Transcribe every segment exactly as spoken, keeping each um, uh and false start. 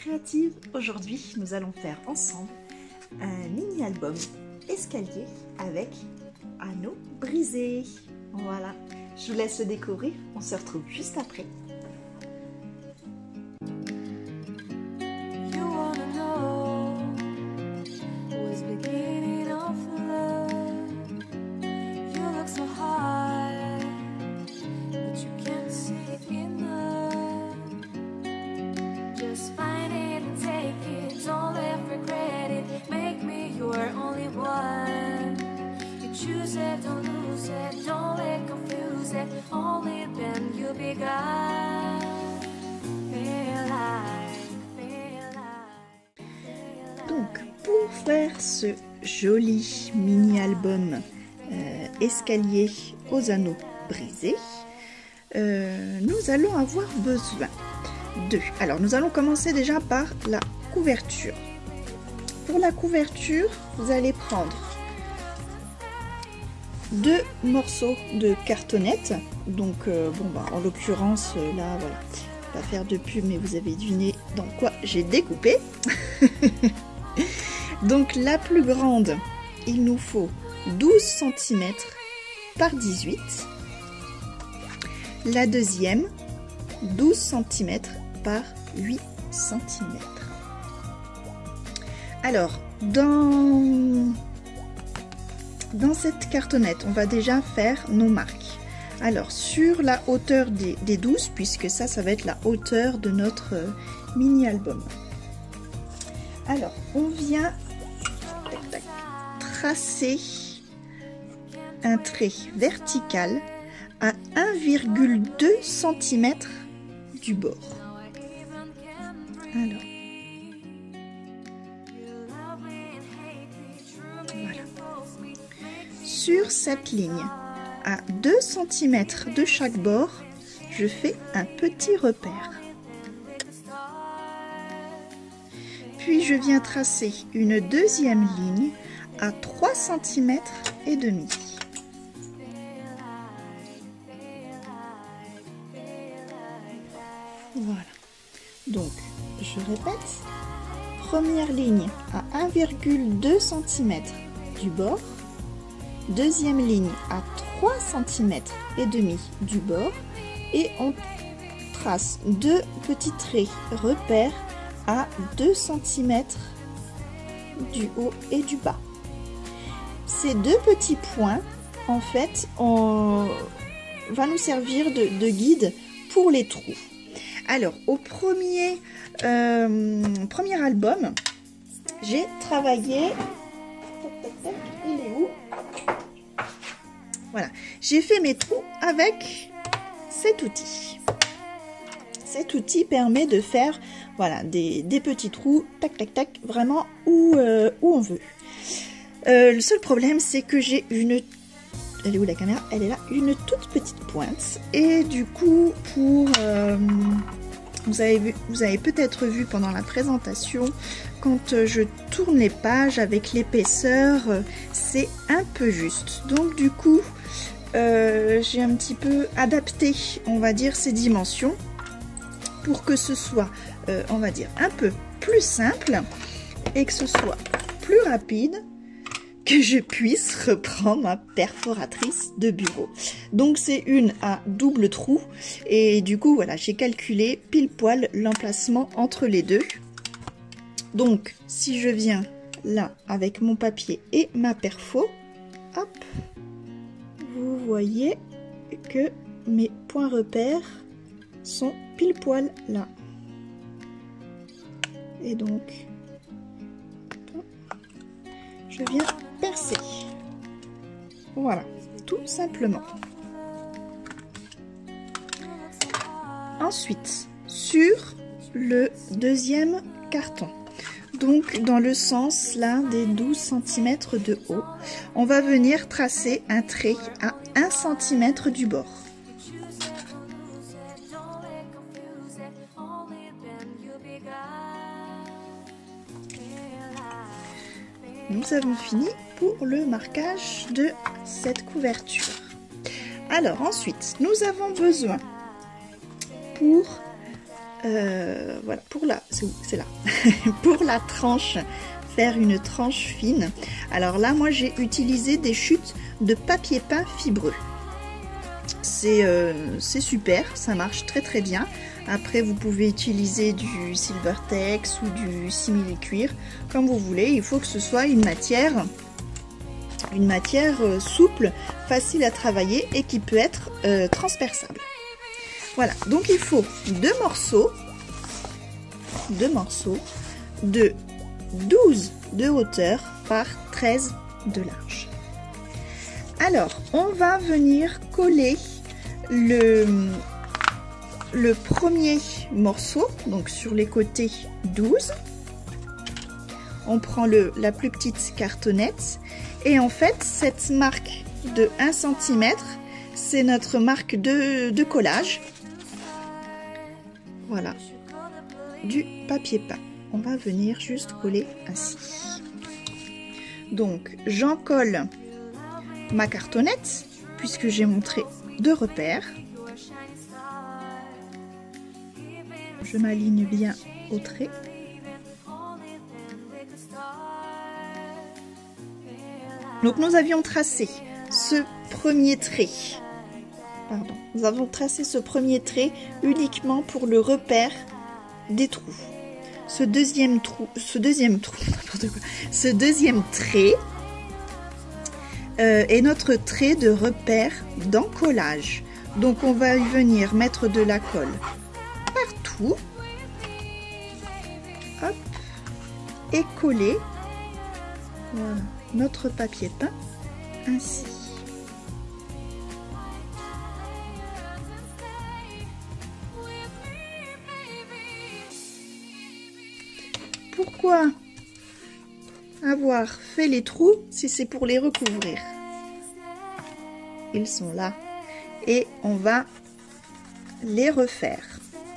créative. Aujourd'hui, nous allons faire ensemble un mini-album escalier avec anneaux brisés. Voilà, je vous laisse le découvrir. On se retrouve juste après. Donc, pour faire ce joli mini-album euh, escalier aux anneaux brisés, euh, nous allons avoir besoin de... Alors, nous allons commencer déjà par la couverture. Pour la couverture, vous allez prendre deux morceaux de cartonnette. Donc, euh, bon, bah, en l'occurrence, euh, là, voilà, pas faire de pub, mais vous avez deviné dans quoi j'ai découpé. Donc, la plus grande, il nous faut douze centimètres par dix-huit. La deuxième, douze centimètres par huit centimètres. Alors, dans, dans cette cartonnette, on va déjà faire nos marques. Alors, sur la hauteur des, des douze, puisque ça, ça va être la hauteur de notre euh, mini-album. Alors, on vient tac, tac, tracer un trait vertical à un virgule deux centimètres du bord. Alors, voilà. Sur cette ligne, à deux centimètres de chaque bord, je fais un petit repère. Puis je viens tracer une deuxième ligne à trois centimètres et demi. Voilà. Donc, je répète. Première ligne à un virgule deux centimètres du bord. Deuxième ligne à trois centimètres et demi du bord. Et on trace deux petits traits repères à deux centimètres du haut et du bas. Ces deux petits points, en fait, on va nous servir de, de guide pour les trous. Alors, au premier, euh, premier album, j'ai travaillé... Il est où? Voilà, j'ai fait mes trous avec cet outil. Cet outil permet de faire voilà, des, des petits trous, tac, tac, tac, vraiment où, euh, où on veut. Euh, le seul problème, c'est que j'ai une... Elle est où la caméra? Elle est là, une toute petite pointe. Et du coup, pour... Euh, vous avez, vu, vous avez peut-être vu pendant la présentation, quand je tourne les pages avec l'épaisseur, c'est un peu juste. Donc du coup, euh, j'ai un petit peu adapté, on va dire, ces dimensions pour que ce soit, euh, on va dire, un peu plus simple et que ce soit plus rapide, que je puisse reprendre ma perforatrice de bureau. Donc c'est une à double trou et du coup voilà, j'ai calculé pile poil l'emplacement entre les deux. Donc si je viens là avec mon papier et ma perfo, hop, vous voyez que mes points repères sont pile poil là. Et donc je viens percer. Voilà, tout simplement. Ensuite, sur le deuxième carton, donc dans le sens là des douze centimètres de haut, on va venir tracer un trait à un centimètre du bord. Nous avons fini pour le marquage de cette couverture. Alors ensuite, nous avons besoin pour euh, voilà, pour la, c'est là, pour la tranche, faire une tranche fine. Alors là, moi, j'ai utilisé des chutes de papier peint fibreux. C'est euh, c'est super, ça marche très très bien. Après, vous pouvez utiliser du Silvertex ou du simili-cuir, comme vous voulez. Il faut que ce soit une matière, une matière euh, souple, facile à travailler et qui peut être euh, transperçable. Voilà, donc il faut deux morceaux, deux morceaux de douze de hauteur par treize de large. Alors, on va venir coller le, le premier morceau, donc sur les côtés douze. On prend le, la plus petite cartonnette. Et en fait, cette marque de un centimètre, c'est notre marque de, de collage. Voilà, du papier peint. On va venir juste coller ainsi. Donc, j'en colle ma cartonnette, puisque j'ai mon trait de repère. Je m'aligne bien au trait. Donc, nous avions tracé ce premier trait. Pardon, nous avons tracé ce premier trait uniquement pour le repère des trous. Ce deuxième trou, ce deuxième trou, n'importe quoi, ce deuxième trait euh, est notre trait de repère d'encollage. Donc on va y venir mettre de la colle partout, hop, et coller, voilà, notre papier peint ainsi. Pourquoi avoir fait les trous si c'est pour les recouvrir? Ils sont là et on va les refaire.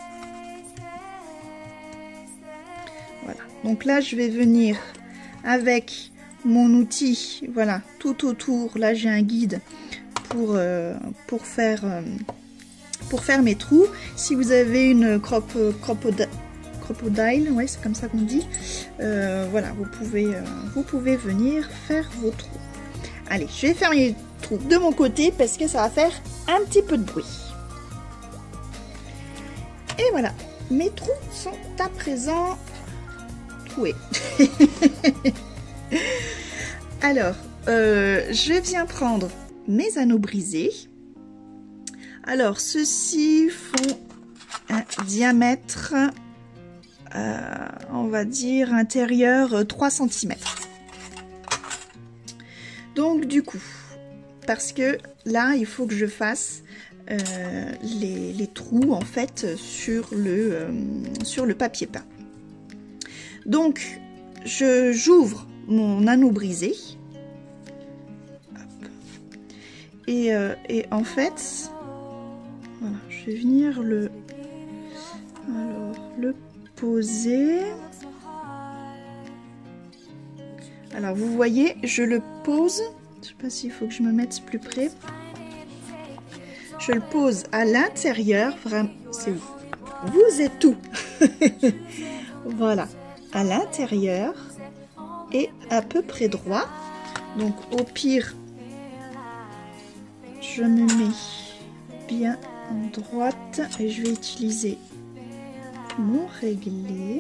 Voilà, donc là je vais venir avec mon outil, voilà, tout autour. Là j'ai un guide pour, euh, pour, faire, euh, pour faire mes trous. Si vous avez une crop, crop crocodile, ouais, c'est comme ça qu'on dit. Euh, voilà, vous pouvez, euh, vous pouvez venir faire vos trous. Allez, je vais faire mes trous de mon côté parce que ça va faire un petit peu de bruit. Et voilà, mes trous sont à présent troués. Alors, euh, je viens prendre mes anneaux brisés. Alors, ceux-ci font un diamètre, Euh, on va dire intérieur euh, trois centimètres. Donc du coup, parce que là il faut que je fasse euh, les, les trous en fait sur le, euh, sur le papier peint. Donc je j'ouvre mon anneau brisé. Hop. Et, euh, et en fait, voilà, je vais venir le, alors, le poser. Alors vous voyez, je le pose, je sais pas s'il faut que je me mette plus près. Je le pose à l'intérieur, vraiment, c'est où? Vous êtes où? Voilà, à l'intérieur et à peu près droit. Donc au pire, je me mets bien en droite et je vais utiliser mon réglé.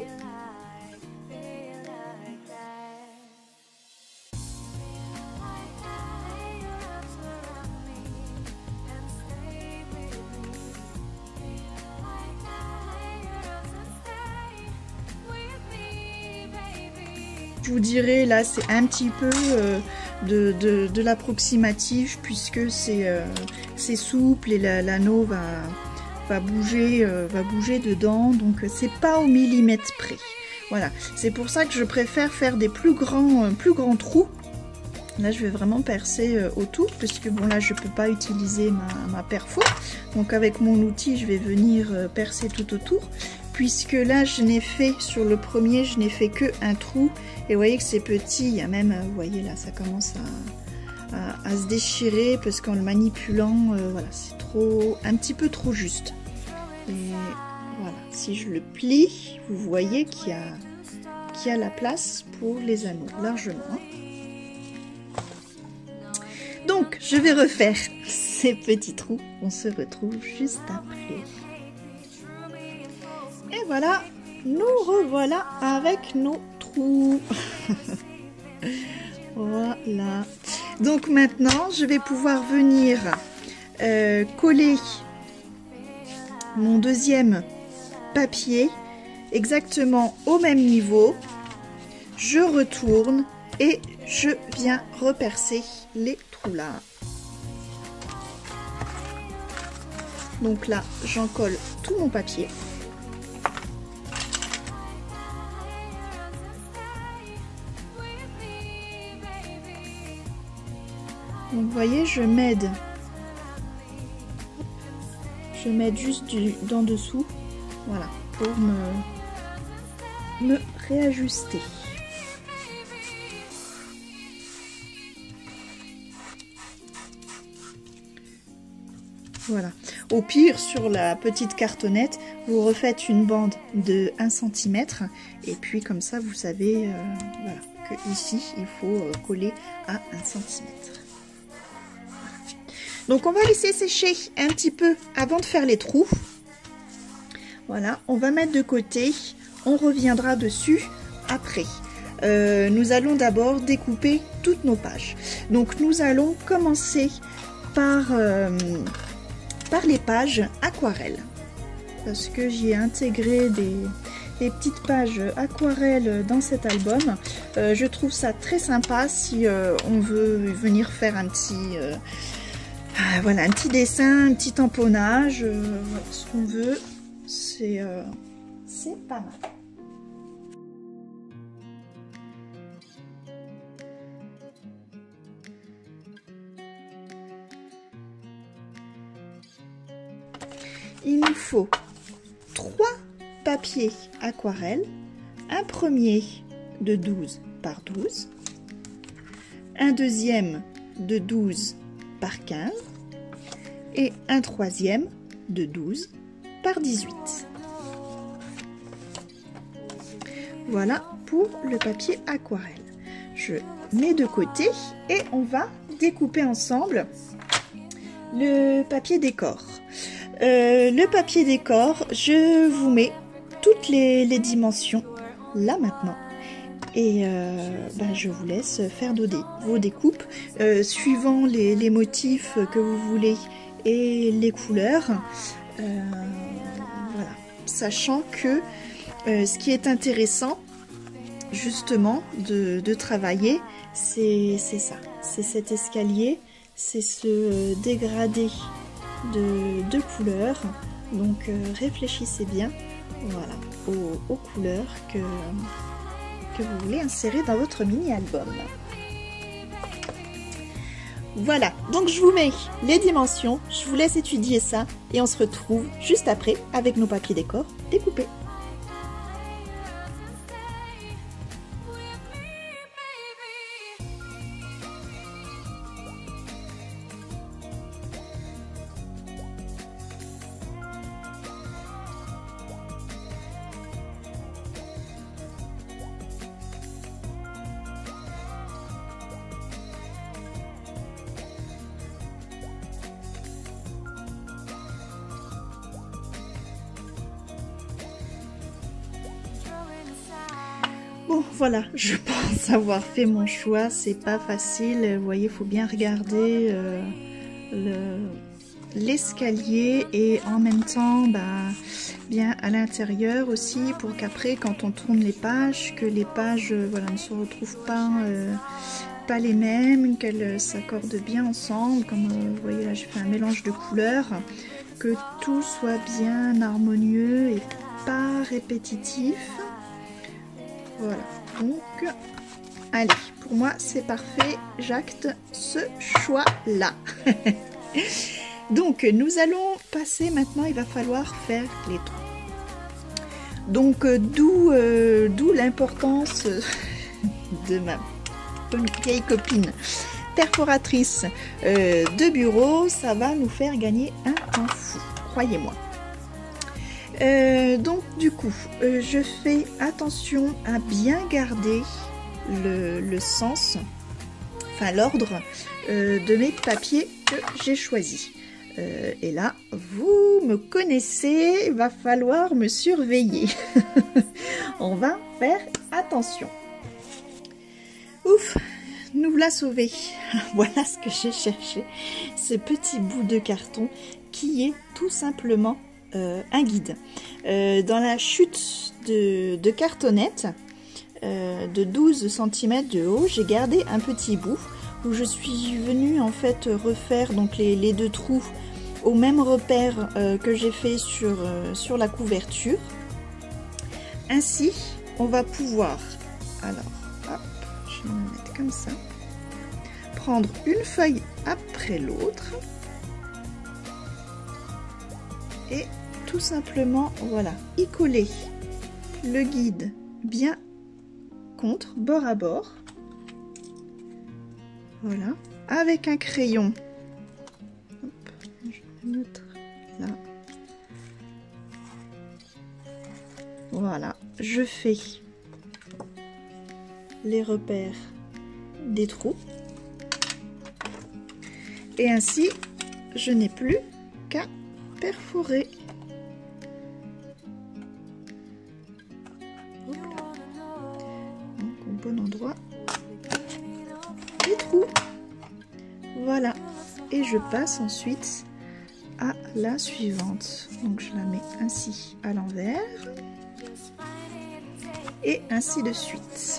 Je vous dirais là c'est un petit peu euh, de, de, de l'approximatif puisque c'est euh, c'est souple et l'anneau va va bouger euh, va bouger dedans, donc c'est pas au millimètre près. Voilà, c'est pour ça que je préfère faire des plus grands euh, plus grands trous. Là je vais vraiment percer euh, autour puisque bon là je peux pas utiliser ma, ma perfo, donc avec mon outil je vais venir euh, percer tout autour, puisque là je n'ai fait sur le premier je n'ai fait que un trou et vous voyez que c'est petit. Il y a même, vous voyez là ça commence à, à, à se déchirer parce qu'en le manipulant euh, voilà, c'est trop un petit peu trop juste. Et voilà, Voilà, si je le plie, vous voyez qu'il y a, qu'il y a la place pour les anneaux, largement. Donc, je vais refaire ces petits trous. On se retrouve juste après. Et voilà, nous revoilà avec nos trous. Voilà. Donc maintenant, je vais pouvoir venir euh, coller mon deuxième papier exactement au même niveau. Je retourne et je viens repercer les trous là. Donc là, j'en colle tout mon papier. Donc vous voyez, je m'aide. Je m'aide juste du, d'en dessous. Voilà, pour me, me réajuster. Voilà. Au pire, sur la petite cartonnette, vous refaites une bande de un centimètre. Et puis comme ça, vous savez euh, voilà, que ici, il faut euh, coller à un centimètre. Donc on va laisser sécher un petit peu avant de faire les trous. Voilà, on va mettre de côté. On reviendra dessus après. Euh, nous allons d'abord découper toutes nos pages. Donc nous allons commencer par, euh, par les pages aquarelles. Parce que j'y ai intégré des, des petites pages aquarelles dans cet album. Euh, je trouve ça très sympa si euh, on veut venir faire un petit... Euh, Ah, voilà, un petit dessin, un petit tamponnage, euh, voilà, ce qu'on veut, c'est euh, c'est pas mal. Il nous faut trois papiers aquarelles, un premier de douze par douze, un deuxième de douze par quinze et un troisième de douze par dix-huit. Voilà pour le papier aquarelle. Je mets de côté et on va découper ensemble le papier décor. Euh, le papier décor, je vous mets toutes les, les dimensions là maintenant. Et euh, ben je vous laisse faire vos, dé vos découpes euh, suivant les, les motifs que vous voulez et les couleurs. Euh, voilà. Sachant que euh, ce qui est intéressant justement de, de travailler, c'est ça. C'est cet escalier, c'est ce dégradé de, de couleurs. Donc euh, réfléchissez bien voilà, aux, aux couleurs que... que vous voulez insérer dans votre mini-album. Voilà, donc je vous mets les dimensions, je vous laisse étudier ça et on se retrouve juste après avec nos papiers décor découpés. Bon, voilà, je pense avoir fait mon choix. C'est pas facile. Vous voyez, il faut bien regarder euh, l'escalier et en même temps, bah, bien à l'intérieur aussi, pour qu'après, quand on tourne les pages, que les pages, euh, voilà, ne se retrouvent pas, euh, pas les mêmes, qu'elles s'accordent bien ensemble. Comme euh, vous voyez là, j'ai fait un mélange de couleurs, que tout soit bien harmonieux et pas répétitif. Voilà, donc, allez, pour moi c'est parfait, j'acte ce choix-là. Donc, nous allons passer maintenant, il va falloir faire les trous. Donc, euh, d'où euh, d'où l'importance de ma vieille copine perforatrice euh, de bureau, ça va nous faire gagner un temps fou, croyez-moi. Euh, donc du coup, euh, je fais attention à bien garder le, le sens, enfin l'ordre euh, de mes papiers que j'ai choisis. Euh, et là, vous me connaissez, il va falloir me surveiller. On va faire attention. Ouf, nous voilà sauvés. Voilà ce que j'ai cherché, ce petit bout de carton qui est tout simplement euh, un guide. Euh, dans la chute de, de cartonnette euh, de douze centimètres de haut, j'ai gardé un petit bout où je suis venue en fait refaire donc les, les deux trous au même repère euh, que j'ai fait sur, euh, sur la couverture. Ainsi, on va pouvoir, alors, hop, je vais me mettre comme ça, prendre une feuille après l'autre et tout simplement, voilà, y coller le guide bien contre, bord à bord. Voilà, avec un crayon. Hop, je vais mettre là. Voilà, je fais les repères des trous. Et ainsi, je n'ai plus qu'à perforer. Hop là. Donc, au bon endroit. Les trous. Voilà, et je passe ensuite à la suivante. Donc je la mets ainsi à l'envers et ainsi de suite.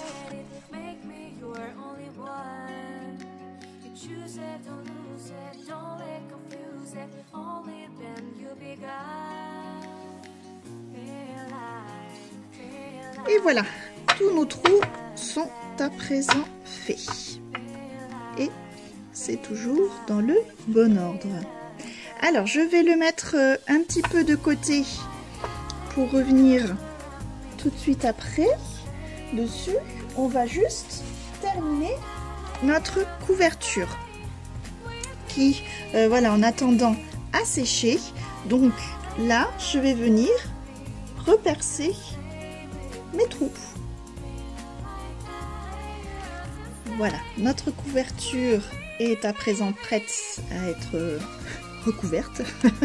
Et voilà, tous nos trous sont à présent faits. Et c'est toujours dans le bon ordre. Alors, je vais le mettre un petit peu de côté pour revenir tout de suite après. Dessus, on va juste terminer notre couverture qui, euh, voilà, en attendant à sécher. Donc là, je vais venir repercer mes trous. Voilà, notre couverture est à présent prête à être euh, recouverte.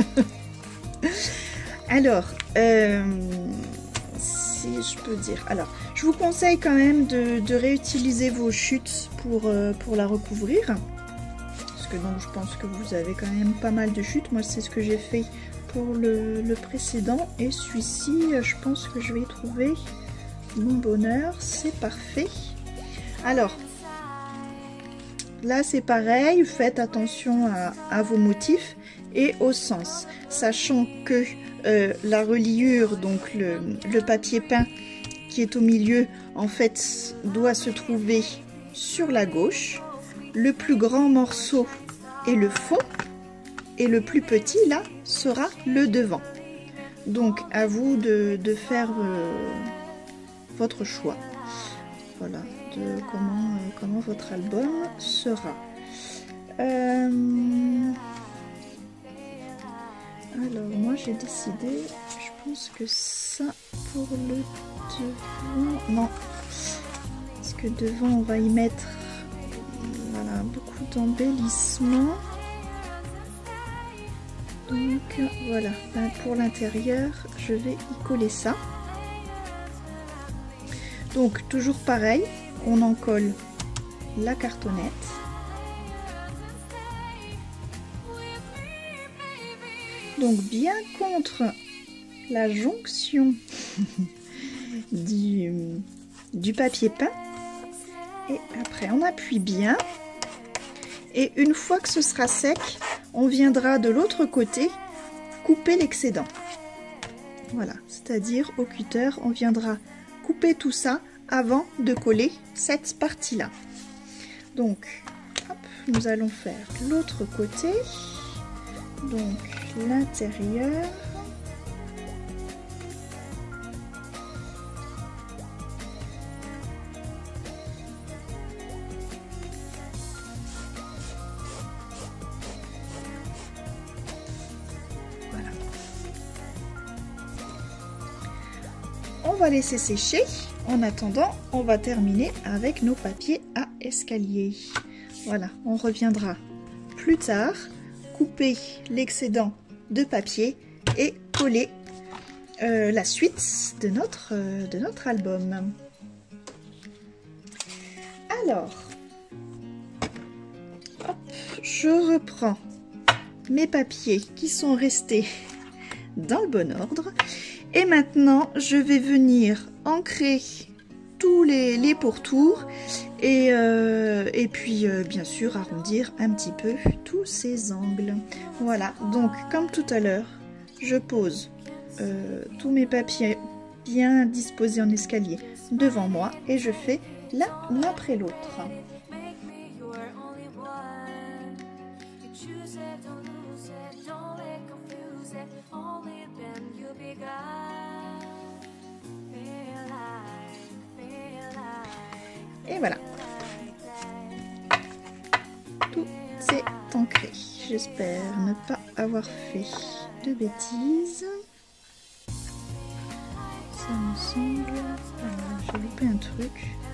Alors, euh, si je peux dire, alors, je vous conseille quand même de, de réutiliser vos chutes pour, euh, pour la recouvrir. Parce que donc, je pense que vous avez quand même pas mal de chutes. Moi, c'est ce que j'ai fait pour le, le précédent. Et celui-ci, je pense que je vais y trouver mon bonheur. C'est parfait. Alors, là, c'est pareil, faites attention à, à vos motifs et au sens, sachant que euh, la reliure, donc le, le papier peint qui est au milieu, en fait, doit se trouver sur la gauche. Le plus grand morceau est le fond et le plus petit, là, sera le devant. Donc, à vous de, de faire euh, votre choix. Voilà. De comment, euh, comment votre album sera. Euh... Alors, moi j'ai décidé, je pense que ça pour le devant, non, parce que devant on va y mettre voilà, beaucoup d'embellissement. Donc voilà, ben, pour l'intérieur, je vais y coller ça. Donc toujours pareil. On en colle la cartonnette. Donc bien contre la jonction du, du papier peint. Et après on appuie bien. Et une fois que ce sera sec, on viendra de l'autre côté couper l'excédent. Voilà, c'est-à-dire au cutter, on viendra couper tout ça avant de coller cette partie-là. Donc, hop, nous allons faire l'autre côté. Donc, l'intérieur. Voilà. va laisser sécher. En attendant, on va terminer avec nos papiers à escalier. Voilà, on reviendra plus tard, couper l'excédent de papier et coller euh, la suite de notre, euh, de notre album. Alors, hop, je reprends mes papiers qui sont restés dans le bon ordre. Et maintenant, je vais venir ancrer tous les, les pourtours et, euh, et puis, euh, bien sûr, arrondir un petit peu tous ces angles. Voilà, donc comme tout à l'heure, je pose euh, tous mes papiers bien disposés en escalier devant moi et je fais l'un après l'autre. Et voilà. Tout c'est ancré. J'espère ne pas avoir fait de bêtises. Ça me semble... J'ai loupé un truc.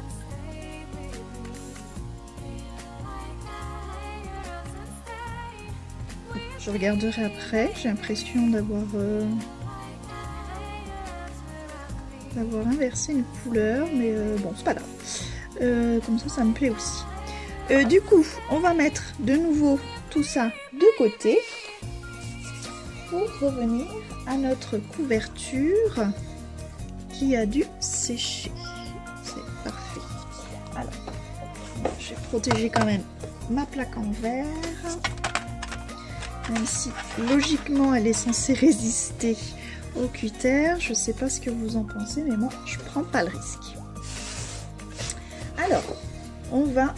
Je regarderai après. J'ai l'impression d'avoir... Euh... d'avoir inversé une couleur, mais euh, bon, c'est pas grave. Euh, comme ça, ça me plaît aussi. Euh, du coup, on va mettre de nouveau tout ça de côté pour revenir à notre couverture qui a dû sécher. C'est parfait. Alors, je vais protéger quand même ma plaque en verre, même si logiquement elle est censée résister au cutter. Je sais pas ce que vous en pensez, mais moi je prends pas le risque. Alors, on va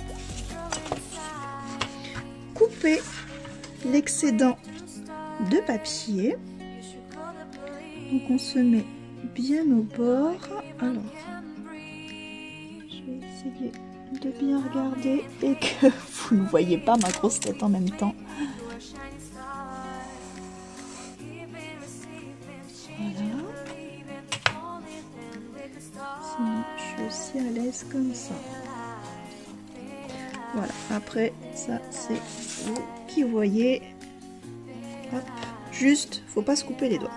couper l'excédent de papier. Donc on se met bien au bord. Alors, je vais essayer de bien regarder et que vous ne voyez pas ma grosse tête en même temps. Je suis à l'aise comme ça. Voilà, après ça c'est vous qui voyez. Hop, juste, faut pas se couper les doigts.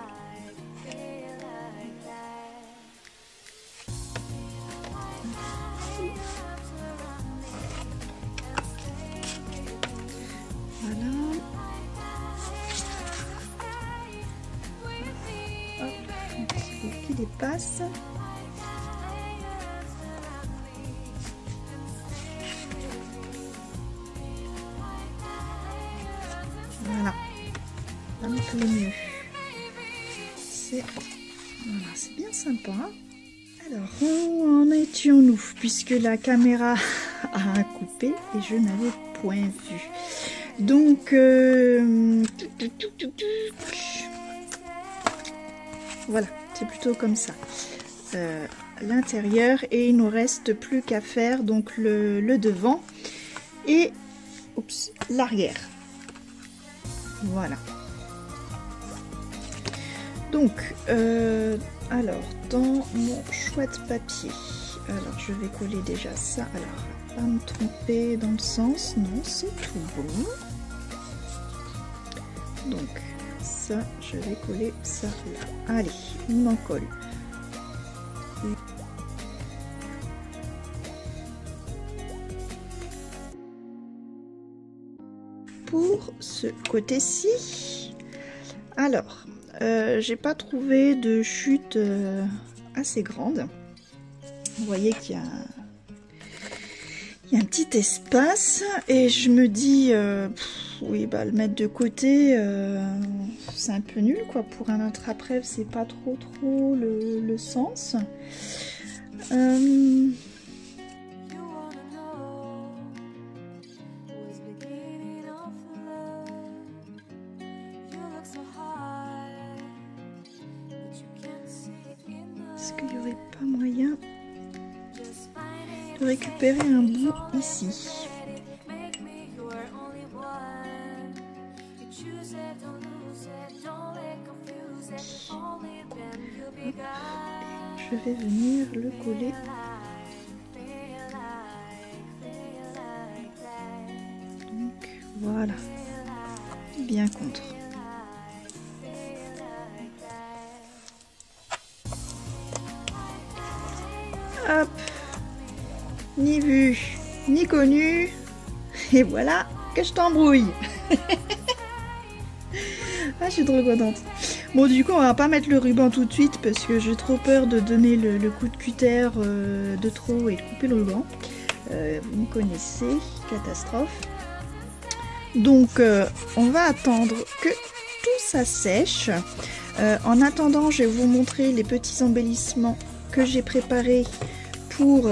Voilà. Hop, un petit peu qui dépasse. Voilà, un peu mieux. C'est voilà, c'est bien sympa. Alors, où en étions-nous? Puisque la caméra a coupé et je n'avais point vu. Donc, euh... voilà, c'est plutôt comme ça. Euh, l'intérieur et il nous reste plus qu'à faire donc le, le devant et l'arrière. Voilà. Donc, euh, alors, dans mon chouette papier, alors je vais coller déjà ça. Alors, pas me tromper dans le sens, non, c'est tout bon. Donc, ça, je vais coller ça là. Allez, on en colle. Pour ce côté-ci, alors, euh, j'ai pas trouvé de chute euh, assez grande. Vous voyez qu'il y a, il y a un petit espace et je me dis, euh, pff, oui, bah le mettre de côté, euh, c'est un peu nul quoi. Pour un attrape-rêve, c'est pas trop trop le, le sens. Euh, Est-ce qu'il n'y aurait pas moyen de récupérer un bout ici? je vais venir le coller. Donc voilà, bien contre. Hop, ni vu, ni connu, et voilà que je t'embrouille. Ah, je suis trop contente. Bon, du coup, on va pas mettre le ruban tout de suite parce que j'ai trop peur de donner le, le coup de cutter euh, de trop et de couper le ruban. Euh, vous me connaissez, catastrophe. Donc, euh, on va attendre que tout ça sèche. Euh, en attendant, je vais vous montrer les petits embellissements que j'ai préparés pour,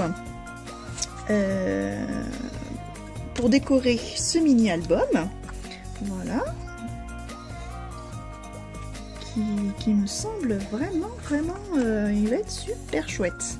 euh, pour décorer ce mini-album. Voilà. Qui, qui me semble vraiment, vraiment, euh, il va être super chouette.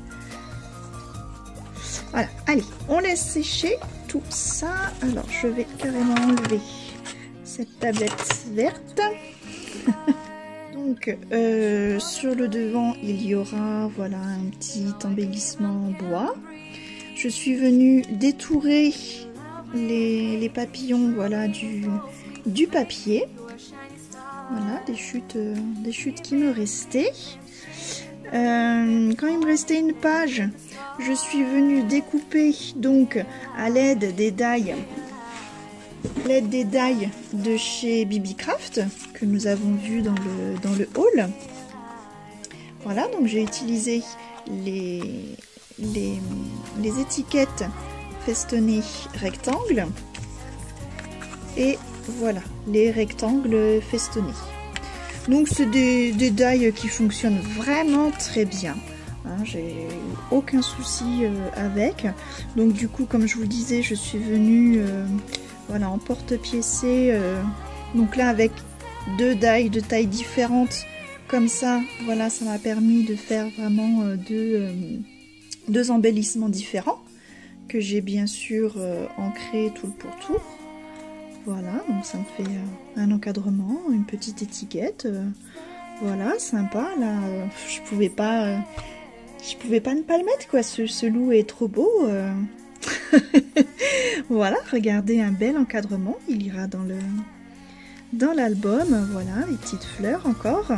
Voilà, allez, on laisse sécher tout ça. Alors, je vais carrément enlever cette tablette verte. Donc, euh, sur le devant, il y aura, voilà, un petit embellissement bois. Je suis venue détourer les, les papillons, voilà, du, du papier. Voilà, des chutes, euh, des chutes qui me restaient. Euh, quand il me restait une page, je suis venue découper donc à l'aide des die, à l'aide des die de chez Bibicraft que nous avons vu dans le dans le haul. Voilà, donc j'ai utilisé les, les les étiquettes festonnées rectangles et voilà, les rectangles festonnés. Donc c'est des, des die qui fonctionnent vraiment très bien. Hein, j'ai aucun souci euh, avec. Donc du coup, comme je vous disais, je suis venue euh, voilà, en porte-piécé. Euh, donc là, avec deux die de tailles différentes, comme ça, voilà, ça m'a permis de faire vraiment euh, deux, euh, deux embellissements différents que j'ai bien sûr euh, ancré tout le pourtour. Voilà, donc ça me fait euh, un encadrement, une petite étiquette, euh, voilà, sympa. Là, euh, je pouvais pas, euh, je pouvais pas ne pas le mettre, quoi. Ce, ce loup est trop beau. Euh... Voilà, regardez, un bel encadrement. Il ira dans le, dans l'album. Voilà, les petites fleurs encore,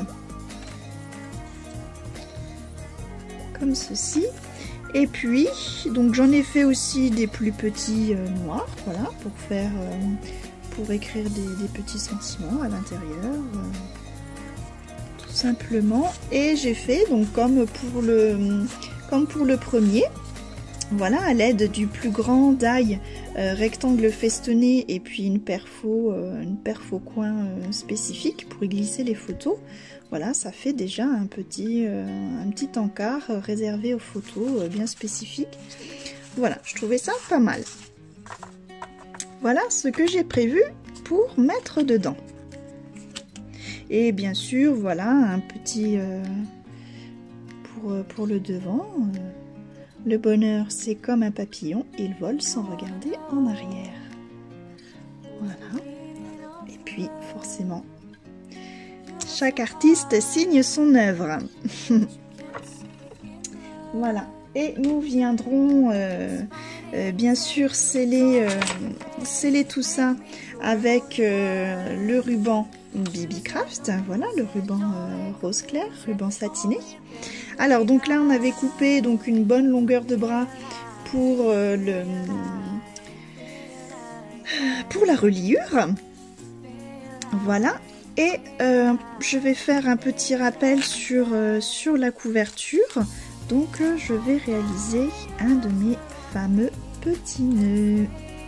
comme ceci. Et puis, donc j'en ai fait aussi des plus petits euh, noirs, voilà, pour faire, euh, pour écrire des, des petits sentiments à l'intérieur, euh, tout simplement. Et j'ai fait donc comme pour le, comme pour le premier, voilà, à l'aide du plus grand die euh, rectangle festonné et puis une perfo, euh, une perfo coin euh, spécifique pour y glisser les photos. Voilà, ça fait déjà un petit, euh, un petit encart réservé aux photos euh, bien spécifique. Voilà, je trouvais ça pas mal. Voilà ce que j'ai prévu pour mettre dedans. Et bien sûr, voilà, un petit... Euh, pour, pour le devant. Euh, le bonheur, c'est comme un papillon, il vole sans regarder en arrière. Voilà. Et puis, forcément... chaque artiste signe son œuvre. Voilà. Et nous viendrons euh, euh, bien sûr sceller, euh, sceller tout ça avec euh, le ruban Bibicraft. Voilà, le ruban euh, rose clair, ruban satiné. Alors donc là on avait coupé donc une bonne longueur de bras pour euh, le pour la reliure. Voilà. Et euh, je vais faire un petit rappel sur, euh, sur la couverture. Donc euh, je vais réaliser un de mes fameux petits nœuds.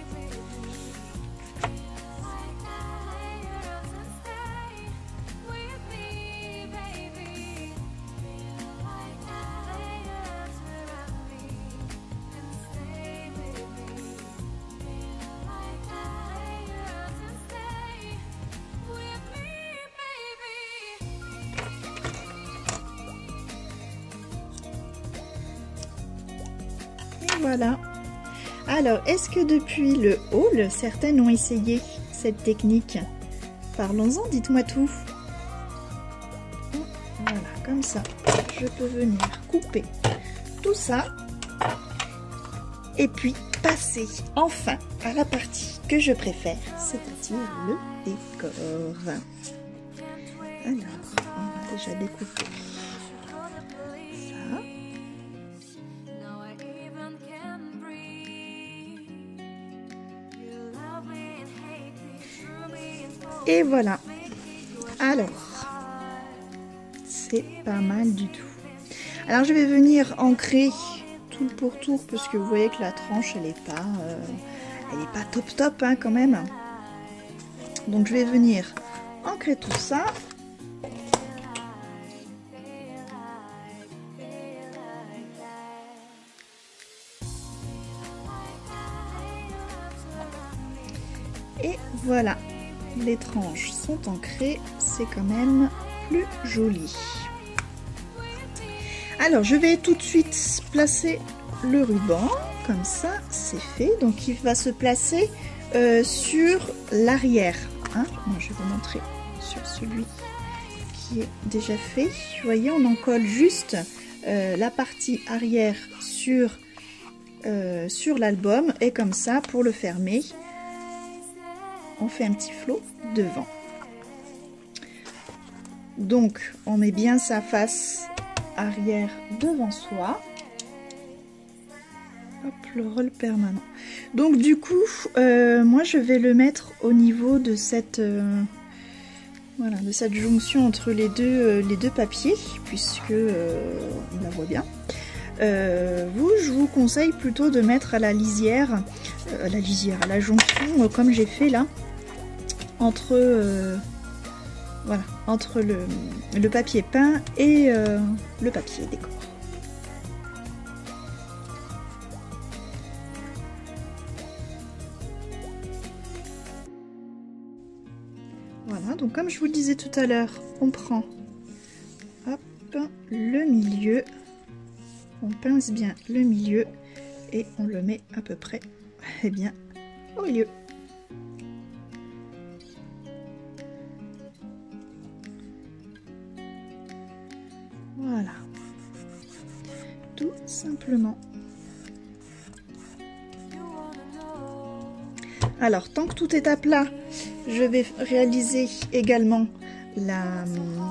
Voilà. Alors, est-ce que depuis le haul, certaines ont essayé cette technique? Parlons-en, dites-moi tout. Voilà. comme ça, je peux venir couper tout ça et puis passer enfin à la partie que je préfère, c'est-à-dire le décor. Alors, on va déjà découper ça. Et voilà. Alors, c'est pas mal du tout. Alors, je vais venir ancrer tout pour tour parce que vous voyez que la tranche, elle est pas, euh, elle est pas top top hein, quand même. Donc, je vais venir ancrer tout ça. Et voilà. Les tranches sont ancrées, c'est quand même plus joli. Alors je vais tout de suite placer le ruban, comme ça c'est fait. Donc il va se placer euh, sur l'arrière. Hein. Moi, je vais vous montrer sur celui qui est déjà fait. Vous voyez, on en colle juste euh, la partie arrière sur, euh, sur l'album et comme ça pour le fermer. On fait un petit flot devant. Donc, on met bien sa face arrière devant soi. Hop, le rôle permanent. Donc, du coup, euh, moi, je vais le mettre au niveau de cette, euh, voilà, de cette jonction entre les deux, euh, les deux papiers, puisque euh, on la voit bien. Euh, vous, je vous conseille plutôt de mettre à la lisière, euh, à la lisière, à la jonction, euh, comme j'ai fait là, entre, euh, voilà, entre le, le papier peint et euh, le papier décor. Voilà, donc comme je vous le disais tout à l'heure, on prend hop, le milieu. On pince bien le milieu et on le met à peu près eh bien, au milieu. Voilà. Tout simplement. Alors, tant que tout est à plat, je vais réaliser également la,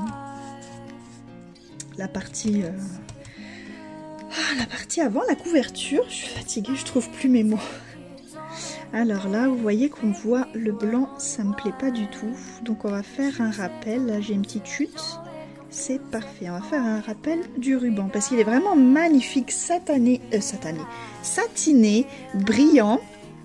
la partie... Euh, Ah, la partie avant, la couverture. Je suis fatiguée, je trouve plus mes mots. Alors là, vous voyez qu'on voit le blanc, ça me plaît pas du tout. Donc on va faire un rappel. Là, j'ai une petite chute. C'est parfait. On va faire un rappel du ruban parce qu'il est vraiment magnifique, satané, euh, satané, satiné, brillant.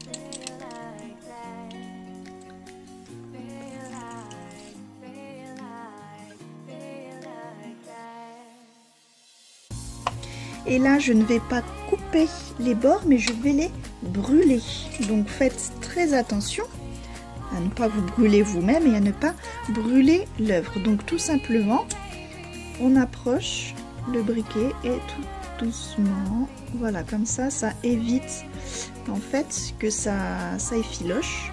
Et là, je ne vais pas couper les bords, mais je vais les brûler. Donc, faites très attention à ne pas vous brûler vous-même et à ne pas brûler l'œuvre. Donc, tout simplement, on approche le briquet et tout doucement, voilà, comme ça, ça évite en fait que ça, ça effiloche.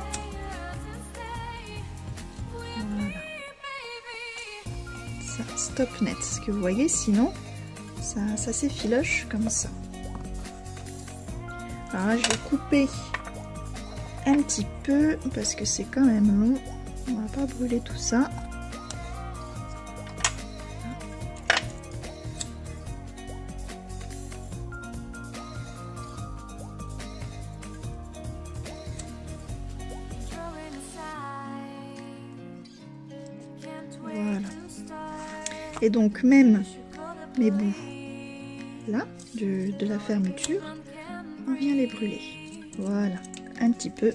Voilà. Ça, stop net, ce que vous voyez, sinon... Ça, ça s'effiloche comme ça. Alors là, je vais couper un petit peu parce que c'est quand même long. On va pas brûler tout ça. Voilà. Et donc même mes bouts là de, de la fermeture, on vient les brûler. Voilà, un petit peu.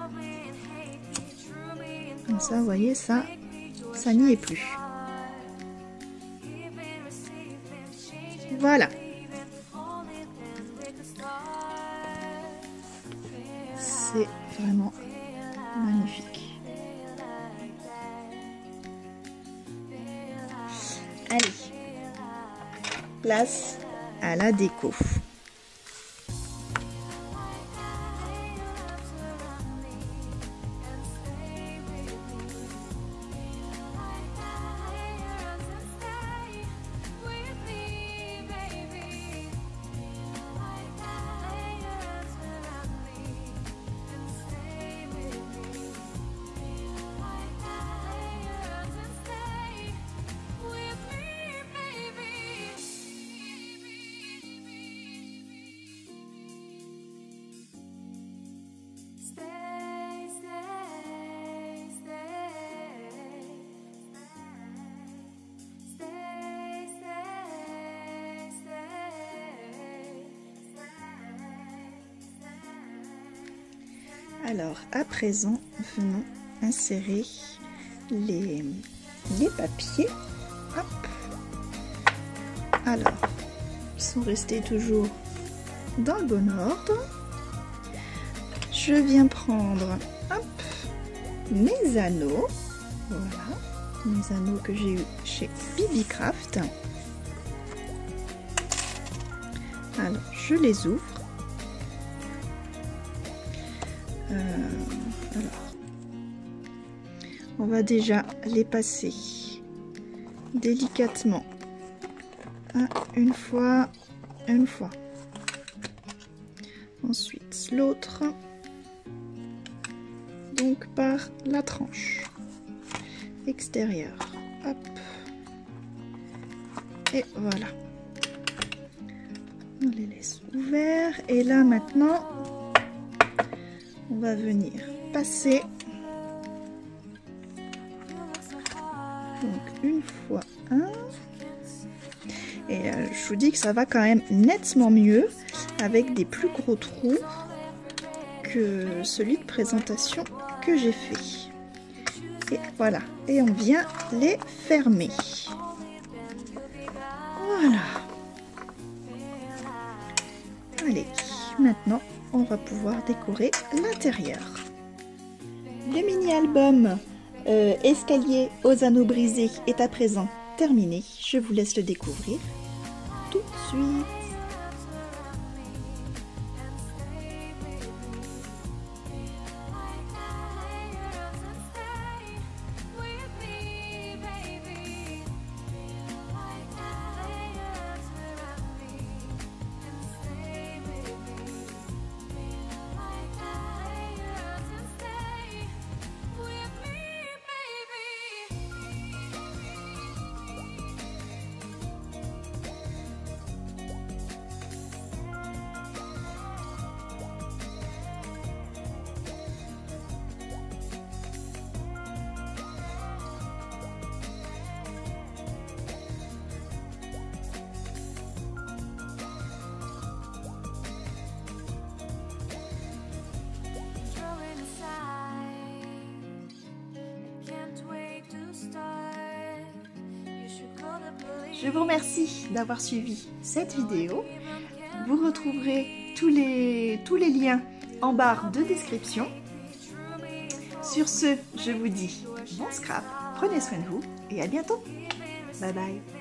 Comme ça, vous voyez, ça, ça n'y est plus. Voilà. C'est vraiment magnifique. Allez, place à la déco. Alors, à présent, venons insérer les, les papiers. Hop. Alors, ils sont restés toujours dans le bon ordre. Je viens prendre hop, mes anneaux. Voilà, mes anneaux que j'ai eu chez Bibicraft. Alors, je les ouvre. Euh, alors, on va déjà les passer délicatement. Un, une fois, une fois. Ensuite, l'autre. Donc, par la tranche extérieure. Hop. Et voilà. On les laisse ouverts. Et là, maintenant, on va venir passer. Donc, une fois un. Et euh, je vous dis que ça va quand même nettement mieux avec des plus gros trous que celui de présentation que j'ai fait. Et voilà. Et on vient les fermer. Voilà. Allez, maintenant, on va pouvoir décorer l'intérieur. Le mini-album euh, Escalier aux anneaux brisés est à présent terminé. Je vous laisse le découvrir tout de suite. Je vous remercie d'avoir suivi cette vidéo. Vous retrouverez tous les, tous les liens en barre de description. Sur ce, je vous dis bon scrap, prenez soin de vous et à bientôt. Bye bye.